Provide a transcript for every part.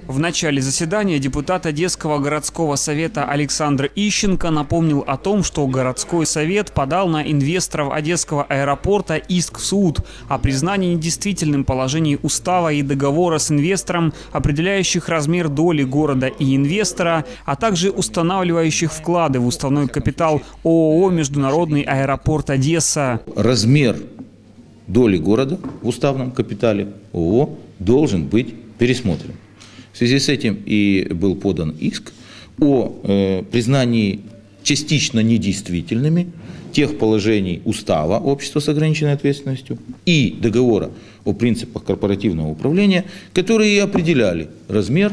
В начале заседания депутат Одесского городского совета Александр Ищенко напомнил о том, что городской совет подал на инвесторов Одесского аэропорта иск в суд о признании недействительным положений устава и договора с инвестором, определяющих размер доли города и инвестора, а также устанавливающих вклады в уставной капитал ООО «Международный аэропорт Одесса». Размер доли города в уставном капитале ООО должен быть пересмотрен. В связи с этим и был подан иск о признании частично недействительными тех положений устава общества с ограниченной ответственностью и договора о принципах корпоративного управления, которые и определяли размер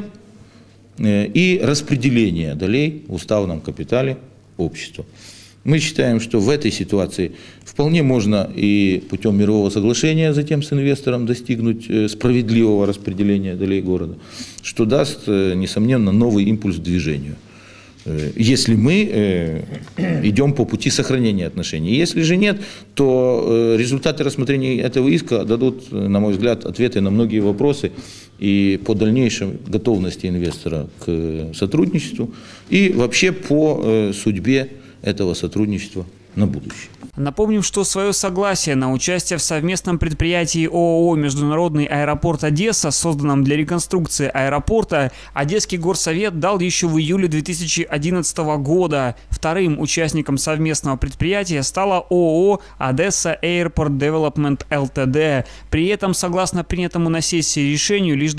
и распределение долей в уставном капитале общества. Мы считаем, что в этой ситуации вполне можно и путем мирового соглашения затем с инвестором достигнуть справедливого распределения долей города, что даст, несомненно, новый импульс к движению. Если мы идем по пути сохранения отношений. Если же нет, то результаты рассмотрения этого иска дадут, на мой взгляд, ответы на многие вопросы и по дальнейшей готовности инвестора к сотрудничеству и вообще по судьбе этого сотрудничества на будущее. Напомним, что свое согласие на участие в совместном предприятии ООО «Международный аэропорт Одесса», созданном для реконструкции аэропорта, Одесский горсовет дал еще в июле 2011 года. Вторым участником совместного предприятия стала ООО «Одесса Airport Development Ltd». При этом, согласно принятому на сессии решению, лишь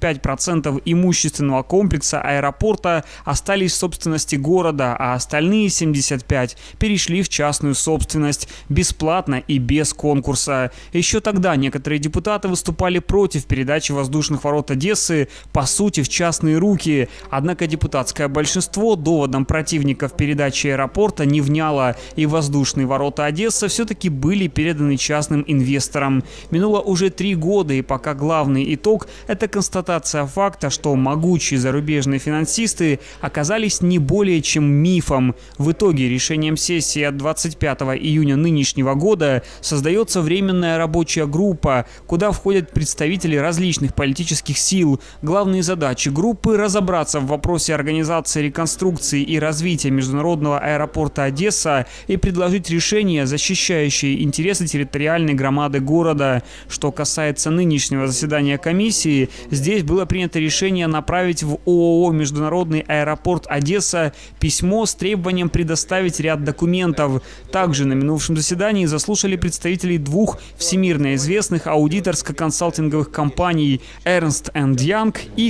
25% имущественного комплекса аэропорта остались в собственности города, а остальные 75% перешли в частную собственность бесплатно и без конкурса. Еще тогда некоторые депутаты выступали против передачи воздушных ворот Одессы, по сути, в частные руки. Однако депутатское большинство доводам противников передачи аэропорта не вняло, и воздушные ворота Одессы все-таки были переданы частным инвесторам. Минуло уже 3 года, и пока главный итог – это констатация факта, что могучие зарубежные финансисты оказались не более чем мифом. В итоге решением сессии от 25 июня нынешнего года создается временная рабочая группа, куда входят представители различных политических сил. Главные задачи группы – разобраться в вопросе организации реконструкции и развития международного аэропорта Одесса и предложить решения, защищающие интересы территориальной громады города. Что касается нынешнего заседания комиссии, здесь было принято решение направить в ООО «Международный аэропорт Одесса» письмо с требованием предоставить ряд документов. Также на минувшем заседании заслушали представителей 2 всемирно известных аудиторско-консалтинговых компаний Ernst & Young и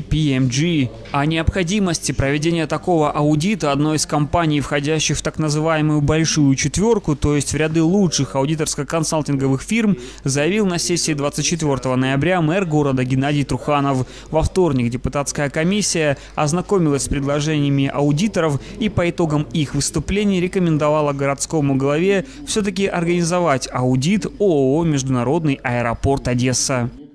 KPMG. О необходимости проведения такого аудита одной из компаний, входящих в так называемую «большую четверку», то есть в ряды лучших аудиторско-консалтинговых фирм, заявил на сессии 24 ноября мэр города Геннадий Труханов. Во вторник депутатская комиссия ознакомилась с предложениями аудиторов и по итогам их выступлений рекомендовала городскому главе все-таки организовать аудит ООО «Международный аэропорт Одесса».